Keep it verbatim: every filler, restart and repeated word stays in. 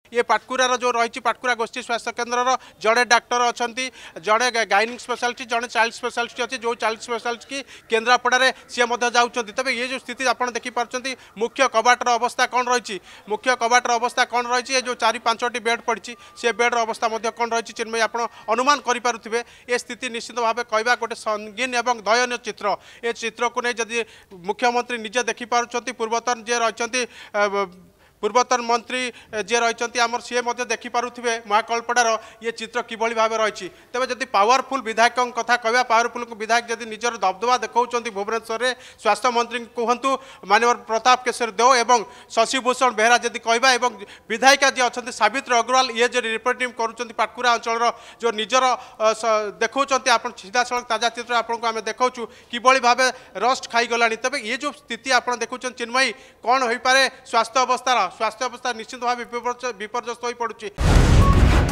ये पाटकुरार जो रही पाटकुरा गोष्ठी स्वास्थ्य केन्द्र जड़े डाक्टर अच्छा जड़े गाइनिक स्पेशलिस्ट जड़े चाइल्ड स्पेशलिस्ट अच्छी जो चाइल्ड स्पेशलिस्ट की केन्द्रापड़ा सी जाऊँच तेज ये जो स्थिति आप देखिपुं मुख्य कबाटर अवस्था कौन रही मुख्य कबाटर अवस्था कौन रही है जो चार पांचटी बेड पड़ी से बेड्र अवस्था कौन रही चिन्मयी आप अनुमान करें ये स्थिति निश्चित भाव कहवा गोटे संगीन एवं दयनीय चित्र ये चित्र को नहीं जदि मुख्यमंत्री निजे देखिपुं पूर्वतन जे रही पूर्वतन मंत्री जे रही आमर सी देखिपे महाकल्पटार ये चित्र किभली भाव रही तेज जदि पावरफुल विधायक कथा कहवा पावरफुल विधायक जदि निजर दबदबा देखा भुवनेश्वर में स्वास्थ्य मंत्री कहतु मानव प्रताप केशरी देव एवं शशिभूषण बेहरा जदि कहवा एवं विधायिका जी अच्छा सावित्री अग्रवाल ये जो रिप्रेजेंट करुँच पाटकुरा अंचल जो निजर देखा आप सीधा सड़क ताजा चित्र आपको आम देखा किभली भाव रस्ट खाईगला तेज ये जो स्थिति आप देखुं चिन्मयी कौन हो पारे स्वास्थ्य अवस्था स्वास्थ्य अवस्था निश्चित भाव विपर्यस्त हो पड़ुछि।